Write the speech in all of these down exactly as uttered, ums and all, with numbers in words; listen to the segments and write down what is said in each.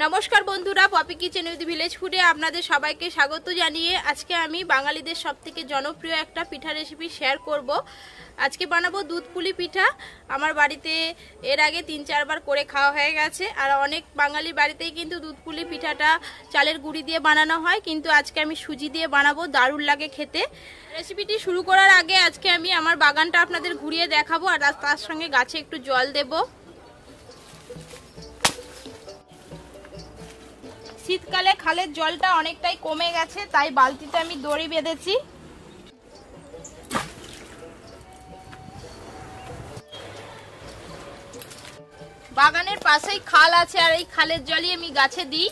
নমস্কার বন্ধুরা, poppy kitchen with village ফুডে আপনাদের সবাইকে স্বাগত জানিয়ে আজকে আমি বাঙালিদের সবথেকে জনপ্রিয় একটা পিঠা রেসিপি শেয়ার করব। আজকে বানাবো দুধ পুলি পিঠা। আমার বাড়িতে এর আগে তিন চারবার করে খাওয়া হয়ে গেছে, আর অনেক বাঙালি বাড়িতেই কিন্তু দুধ পুলি পিঠাটা চালের গুঁড়ি দিয়ে বানানো হয়, কিন্তু আজকে আমি সুজি দিয়ে বানাবো, দারুণ লাগে খেতে। রেসিপিটি শুরু করার আগে আজকে আমি আমার বাগানটা আপনাদের ঘুরিয়ে দেখাবো, আর তার সঙ্গে গাছে একটু জল দেবো। শীতকালে খালের জলটা অনেকটাই কমে গেছে, তাই বালতিতে আমি দড়ি বেঁধেছি। বাগানের পাশেই খাল আছে, আর এই খালের জলই আমি গাছে দিই।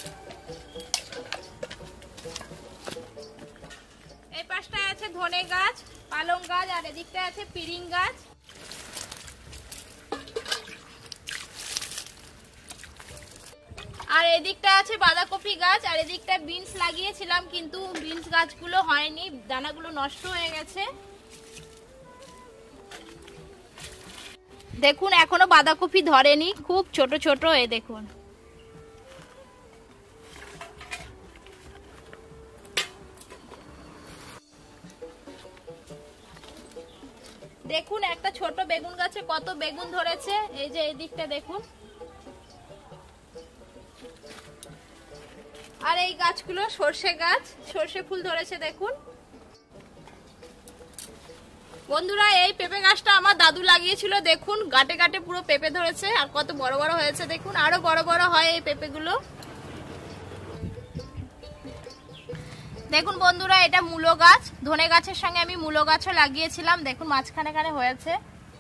এই পাশটায় আছে ধনে গাছ, পালং গাছ, আর এদিকটায় আছে পিরিং গাছ। আর এদিকটা আছে বাঁধাকপি গাছ, আর এদিকটা বিনস লাগিয়েছিলাম, কিন্তু বিনস গাছগুলো হয়নি, দানাগুলো নষ্ট হয়ে গেছে। দেখুন এখনো বাঁধাকপি ধরেনি, খুব ছোট ছোট। এ দেখুন, দেখুন একটা ছোট বেগুন গাছে কত বেগুন ধরেছে। এই যে এই দিকটা দেখুন। আর এই গাছগুলো সর্ষে গাছ, সর্ষে ফুল ধরেছে দেখুন। বন্ধুরা, এই পেঁপে গাছটা আমার দাদু লাগিয়েছিল, দেখুন গাটে গাটে পুরো পেঁপে ধরেছে, আর কত বড় বড় হয়েছে দেখুন। আরো বড় বড় হয় এই পেঁপেগুলো। দেখুন বন্ধুরা, এটা মূলো গাছ, ধনে গাছের সঙ্গে আমি মূলো গাছও লাগিয়েছিলাম, দেখুন মাঝখানে খানে হয়েছে।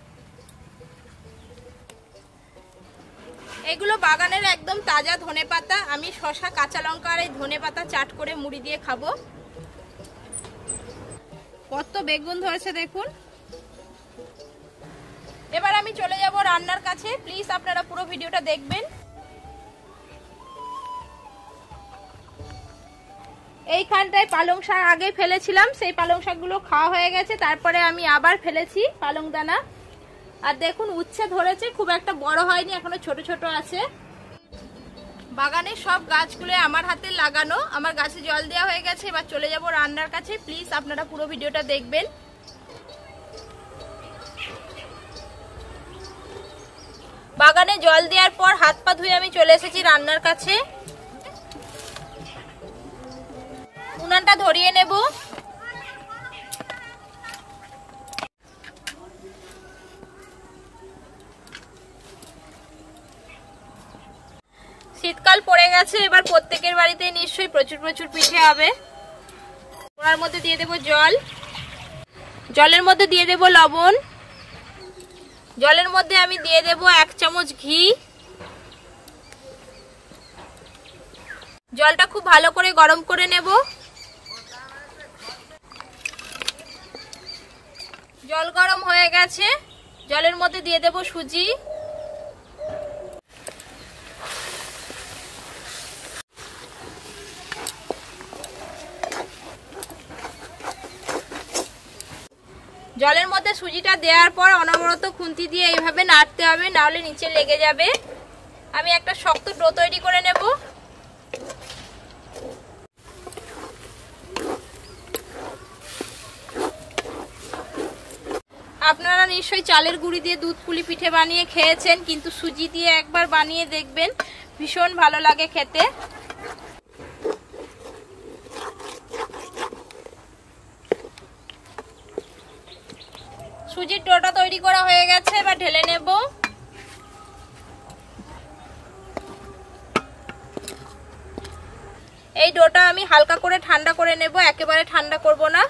এগুলো বাগানের একদম তাজা ধনে পাতা। আমি শসা, কাঁচা লঙ্কা আর এই ধনে পাতা চাট করে মুড়ি দিয়ে খাবো। কত বেগুন ধরেছে দেখুন। এবার আমি চলে যাব রান্নার কাছে, প্লিজ আপনারা পুরো ভিডিওটা দেখবেন। এইখানটায় পালং শাক আগে ফেলেছিলাম, সেই পালং শাকগুলো খাওয়া হয়ে গেছে, তারপরে আমি আবার ফেলেছি পালং দানা। আর দেখুন উচ্ছে ধরেছে, খুব একটা বড় হয়নি, এখনো ছোট ছোট আছে। বাগানের সব গাছগুলো আমার হাতে লাগানো। আমার গাছে জল দেওয়া হয়ে গেছে, এবার চলে যাব রান্নার কাছে, প্লিজ আপনারা পুরো ভিডিওটা দেখবেন। বাগানে জল দেওয়ার পর হাত পা ধুয়ে আমি চলে এসেছি রান্নার কাছে। উনানটা ধরিয়ে নেব। শীতকাল পড়ে গেছে, এবার প্রত্যেকের বাড়িতে নিশ্চয়ই প্রচুর প্রচুর পিঠে হবে। ওর মধ্যে দিয়ে দেব জল, জলের মধ্যে দিয়ে দেব লবণ, জলের মধ্যে আমি দিয়ে দেব এক চামচ ঘি। জলটা খুব ভালো করে গরম করে নেব। জল গরম হয়ে গেছে, জলের মধ্যে দিয়ে দেব সুজি। জলের মধ্যে সুজিটা দেওয়ার পর অনবরত খুন্তি দিয়ে এইভাবে নাড়তে হবে, নাহলে নিচে লেগে যাবে। আমি একটা শক্ত ডো তৈরি করে নেব। আপনারা নিশ্চয়ই চালের গুঁড়ি দিয়ে দুধ পুলি পিঠে বানিয়ে খেয়েছেন, কিন্তু সুজি দিয়ে একবার বানিয়ে দেখবেন, ভীষণ ভালো লাগে খেতে। সুজির ডোটা তৈরি করা হয়ে গেছে, এবার ঢেলে নেব। এই ডোটা আমি হালকা করে ঠান্ডা করে নেব, একেবারে ঠান্ডা করব না।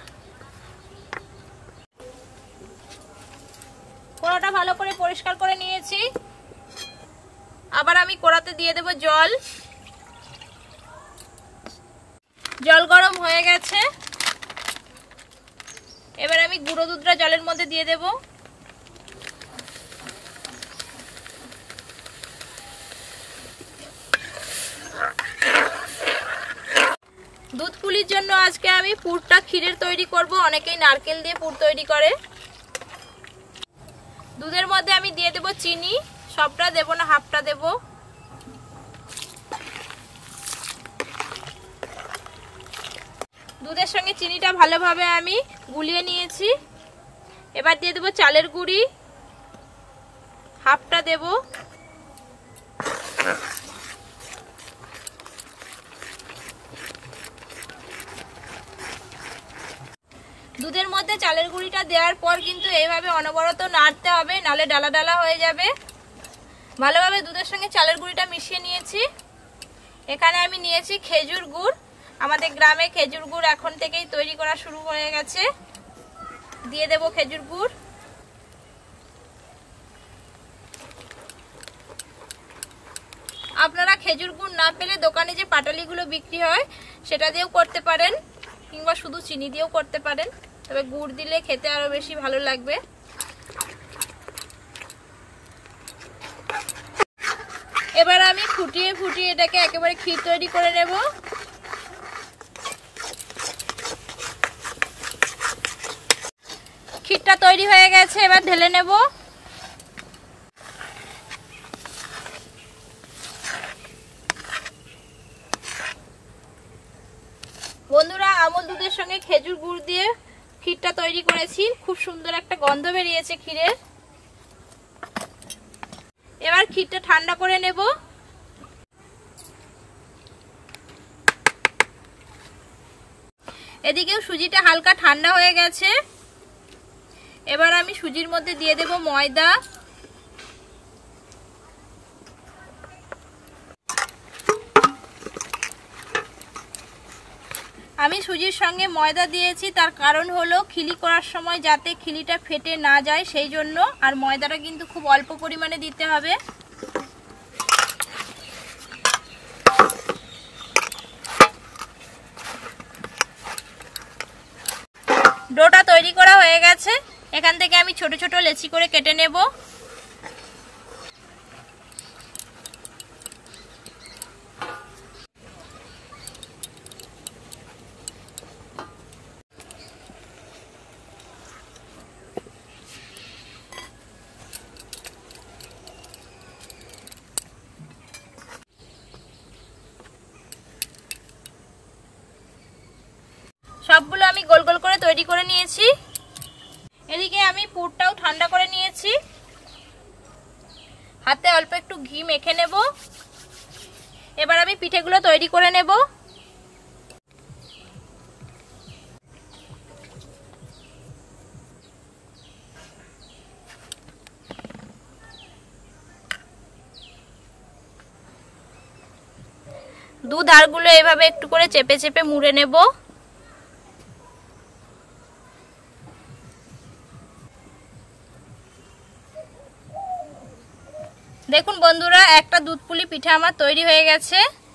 কড়াটা ভালো করে পরিষ্কার করে নিয়েছি। আবার আমি কড়াতে দিয়ে দেব জল। জল গরম হয়ে গেছে, এবার আমি গুঁড়ো দুধটা জলের মধ্যে দিয়ে দেব। দুধ পুলির জন্য আজকে আমি পুরটা ক্ষীরের তৈরি করব। অনেকেই নারকেল দিয়ে পুর তৈরি করে। দুধের মধ্যে আমি দিয়ে দেব চিনি, সবটা দেব না, হাফটা দেব। দুধের সঙ্গে চিনিটা ভালোভাবে আমি গুলিয়ে নিয়েছি। এবার দিয়ে দেবো চালের গুঁড়ি, হাফটা দেব। দুধের মধ্যে চালের গুঁড়িটা দেওয়ার পর কিন্তু এইভাবে অনবরত নাড়তে হবে, নালে ডালা ডালা হয়ে যাবে। ভালোভাবে দুধের সঙ্গে চালের গুঁড়িটা মিশিয়ে নিয়েছি। এখানে আমি নিয়েছি খেজুর গুড়। আমাদের গ্রামে খেজুর গুড় এখন থেকেই তৈরি করা শুরু হয়ে গেছে। দিয়ে দেব খেজুর গুড়। আপনারা খেজুর গুড় না পেলে দোকানে যে পাটালিগুলো বিক্রি হয় সেটা দিয়েও করতে পারেন, কিংবা শুধু চিনি দিয়েও করতে পারেন, তবে গুড় দিলে খেতে আরো বেশি ভালো লাগবে। এবার আমি ফুটিয়ে ফুটিয়ে এটাকে একেবারে ক্ষীর তৈরি করে নেব। ক্ষীরটা তৈরি হয়ে গেছে, এবার ঢেলে নেব। বন্ধুরা, আমুল দুধের সঙ্গে খেজুর গুড় দিয়ে ক্ষীরটা তৈরি করেছি। খুব সুন্দর একটা গন্ধ বেরিয়েছে ক্ষীরের। এবার ক্ষীরটা ঠান্ডা করে নেব। এদিকেও সুজিটা হালকা ঠান্ডা হয়ে গেছে। এবার আমি সুজির মধ্যে দিয়ে দেব ময়দা। আমি সুজির সঙ্গে ময়দা দিয়েছি, তার কারণ হলো খিলি করার সময় যাতে খিলিটা ফেটে না যায় সেই জন্য। আর ময়দাটা কিন্তু খুব অল্প পরিমাণে দিতে হবে। ডোটা তৈরি করা হয়ে গেছে। এখান থেকে আমি ছোট ছোট লেচি করে কেটে নেব। সবগুলো আমি গোল গোল করে তৈরি করে নিয়েছি। এদিকে আমি পুরটাও ঠান্ডা করে নিয়েছি। হাতে অল্প একটু ঘি মেখে নেব। এবার আমি পিঠেগুলো তৈরি করে নেব। দুধ আরগুলো এভাবে একটু করে চেপে চেপে মুড়ে নেব। দেখুন বন্ধুরা, একটা দুধ পুলি পিঠা আমার তৈরি হয়ে গেছে।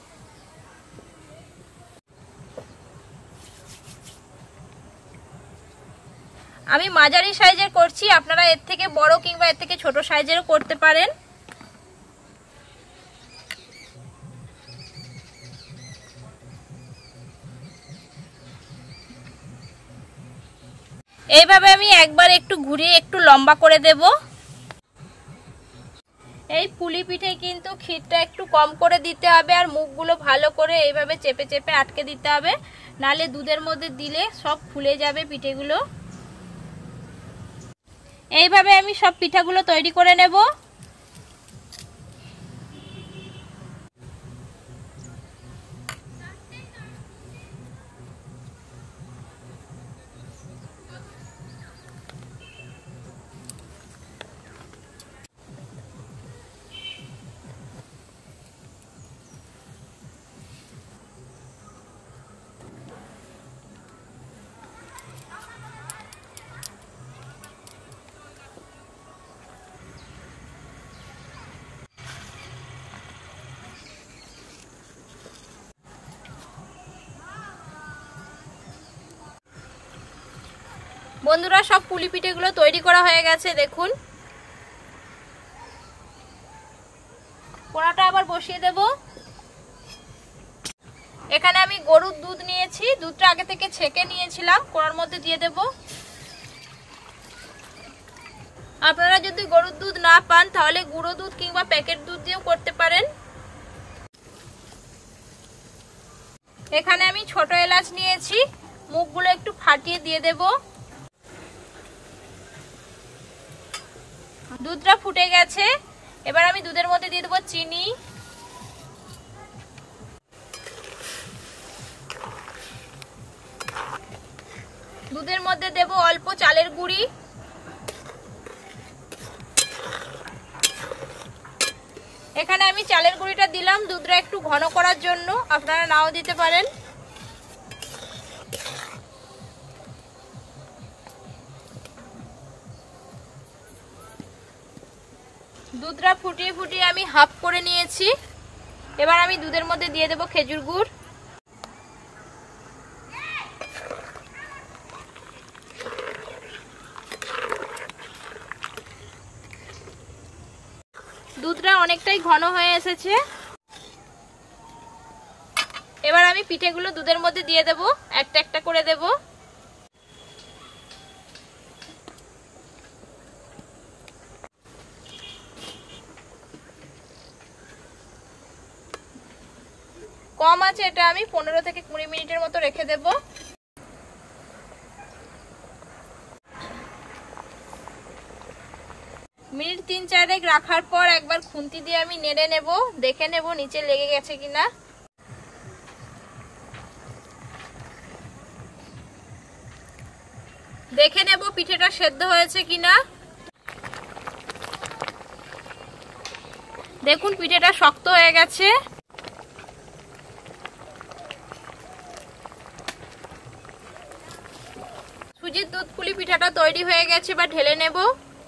আমি মাঝারি সাইজের করছি, আপনারা এর থেকে বড় কিংবা এর থেকে ছোট সাইজেরও করতে পারেন। এইভাবে আমি একবার একটু ঘুরিয়ে একটু লম্বা করে দেব। এই পুলি পিঠে কিন্তু ক্ষীরটা একটু কম করে দিতে হবে, আর মুখগুলো ভালো করে এইভাবে চেপে চেপে আটকে দিতে হবে, নালে দুধের মধ্যে দিলে সব ফুলে যাবে পিঠেগুলো। এইভাবে আমি সব পিঠাগুলো তৈরি করে নেব। বন্ধুরা, সব পুলি পিঠেগুলো তৈরি করা হয়ে গেছে। দেখুন, কড়াটা আবার বসিয়ে দেব। এখানে আমি গরুর দুধ নিয়েছি, দুধটা আগে থেকে ছেঁকে নিয়েছিলাম, কড়ার মধ্যে দিয়ে দেব। আপনারা যদি গরুর দুধ না পান তাহলে গুঁড়ো দুধ কিংবা প্যাকেট দুধ দিয়েও করতে পারেন। এখানে আমি ছোট এলাচ নিয়েছি, মুখগুলো একটু ফাটিয়ে দিয়ে দেব। দুধটা ফুটে গেছে, এবার আমি দুধের মধ্যে দিয়ে দেবো চিনি, দুধের মধ্যে দেব অল্প চালের গুঁড়ি, এখানে আমি চালের গুঁড়িটা দিলাম দুধটা একটু ঘন করার জন্য, আপনারা নাও দিতে পারেন। দুধটা ফুটিয়ে ফুটিয়ে আমি হাফ করে নিয়েছি, এবার আমি দুধের মধ্যে দিয়ে দেব খেজুর গুড়, দুধটা অনেকটাই ঘন হয়ে এসেছে। এবার আমি পিঠেগুলো দুধের মধ্যে দিয়ে দেব, একটা একটা করে দেব। কম আছে, এটা আমি পনেরো থেকে কুড়ি মিনিটের মতো রেখে দেব। মিনিট তিন চারেক রাখার পর একবার খুন্তি দিয়ে আমি নেড়ে নেব, দেখে নেব নিচে লেগে গেছে কিনা। দেখে নেব পিঠেটা সেদ্ধ হয়েছে কিনা। দেখুন পিঠেটা শক্ত হয়ে গেছে। সুজির দুধ পুলি পিঠাটা তৈরি হয়ে গেছে, বা ঢেলে নেব।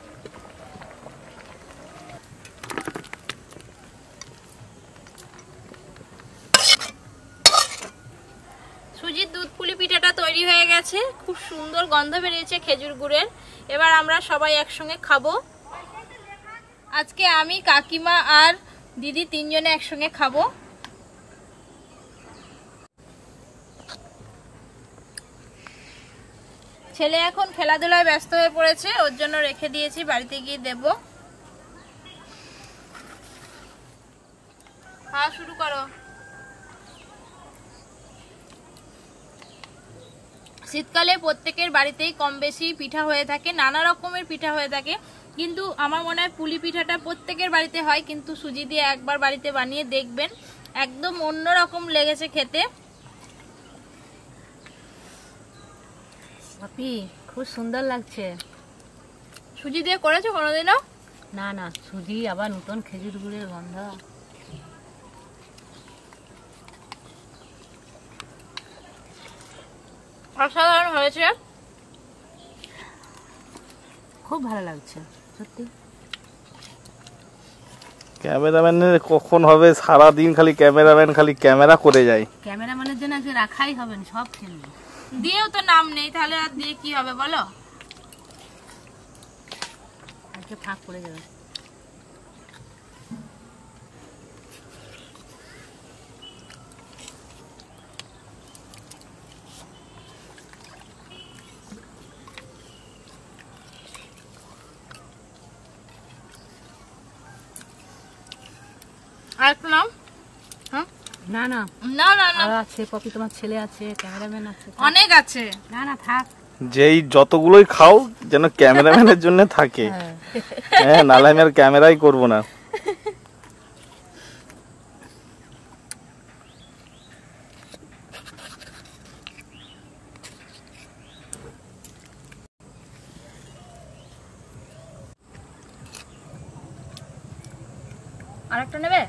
সুজির দুধ পুলি পিঠাটা তৈরি হয়ে গেছে, খুব সুন্দর গন্ধ বেরিয়েছে খেজুর গুড়ের। এবার আমরা সবাই একসঙ্গে খাবো। আজকে আমি, কাকিমা আর দিদি তিনজনে একসঙ্গে খাবো। ছেলে এখন খেলাধুলায় ব্যস্ত হয়ে পড়েছে, ওর জন্য রেখে দিয়েছি, বাড়িতে গিয়ে দেব। খাওয়া শুরু করো। শীতকালে প্রত্যেকের বাড়িতেই কম বেশি পিঠা হয়ে থাকে, নানা রকমের পিঠা হয়ে থাকে, কিন্তু আমার মনে হয় পুলি পিঠাটা প্রত্যেকের বাড়িতে হয়, কিন্তু সুজি দিয়ে একবার বাড়িতে বানিয়ে দেখবেন, একদম অন্যরকম লেগেছে খেতে। আপি খুব সুন্দর লাগছে। সুজি দিয়ে করেছো কোনোদিনও? না না, সুজি আবার নতুন খেজুর গুড়ের গন্ধ। অসাধারণ হয়েছে, খুব ভালো লাগছে সত্যি। ক্যামেরাম্যানের কখন হবে? সারা দিন খালি ক্যামেরাম্যান খালি ক্যামেরা করে যায়। ক্যামেরাম্যানের জন্য আজকে রাখাই হবে না, সব খেলবে। দিয়েও তো নাম নেই, তাহলে আর দিয়ে কি হবে বলো? আজকে ফাঁক পড়ে যাবে। আর একটু নাম। হ্যাঁ না না না না না, আছে পপি, তোমার ছেলে আছে, ক্যামেরাম্যান আছে, অনেক আছে। না না থাক। যেই যতগুলোই খাও যেন ক্যামেরাম্যানের জন্য থাকে। হ্যাঁ, নাহলে আমি আর ক্যামেরাই করবো না। আরেকটা নেবে?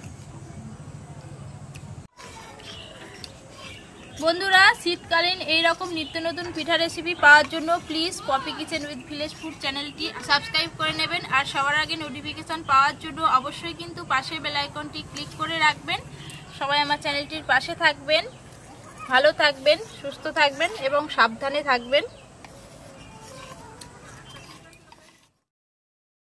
বন্ধুরা, শীতকালীন এইরকম নিত্য নতুন পিঠা রেসিপি পাওয়ার জন্য please Poppy kitchen with village food চ্যানেলটি সাবস্ক্রাইব করে নেবেন, আর সবার আগে নোটিফিকেশন পাওয়ার জন্য অবশ্যই কিন্তু পাশের বেল আইকনটি ক্লিক করে রাখবেন। সবাই আমার চ্যানেলটির পাশে থাকবেন, ভালো থাকবেন, সুস্থ থাকবেন এবং সাবধানে থাকবেন।